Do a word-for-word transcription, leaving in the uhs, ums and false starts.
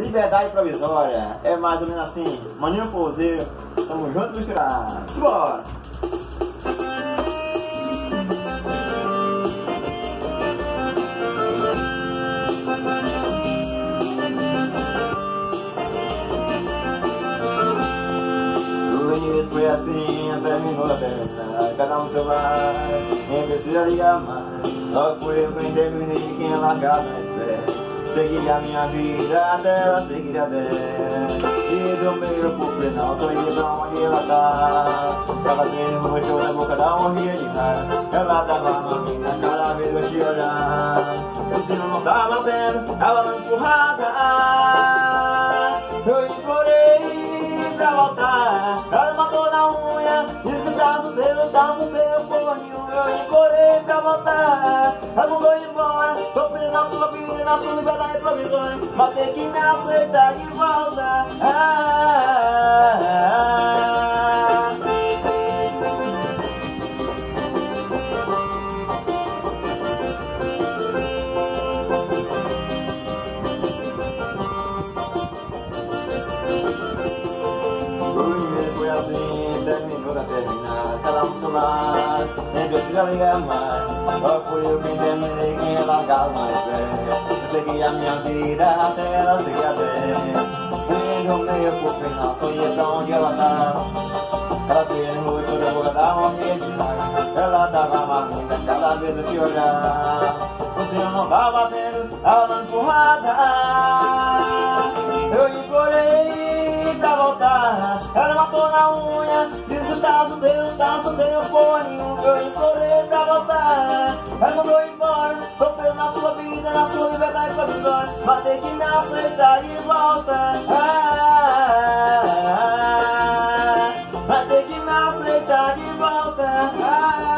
liberdade provisória. É mais ou menos assim, maninho poseiro, tamo junto misturado. Bora! Foi assim, terminou a terminar, cada um no seu lar, nem precisa ligar mais. Logo foi eu quem terminei, quem é largado na espera. Segui a minha vida até ela seguir a dela. E do meio pro final, só ia pra onde ela tá. Tava tendo muito show na boca da morria de raiva. Ela tava mamina, cada vez eu te olhar. O sino não tava vendo, ela não empurrada. Eu implorei pra voltar, ela matou na unha. Diz que o braço deu, braço deu porra nenhuma. Eu implorei pra voltar, ela mandou embora. Tô preso na sua vida, na sua liberdade provisória. Mas tem que me aceitar de volta. Ah, ah, ah. Foi assim, terminou da terminar, cada um do seu lado, nem precisa ligar mais. Só fui eu quem terminei, quem é largado mais velho. Eu segui a minha vida até ela seguir a dela. Fui no meio pro final, só ia pra onde ela tava. Ela terminou toda a boca da morria de raiva. Ela tava mamina, cada vez eu te olhar. O senhor não tava vendo, ela não empurrada. Eu implorei pra voltar, ela matou na unha. Diz que tá solteiro, tá solteiro, porra nenhuma. Eu implorei pra voltar, ela mandou embora. Tô preso na sua vida, na sua liberdade provisória. Mas tem que me aceitar de volta. Ah, ah, ah, ah. Mas tem que me aceitar de volta. Ah,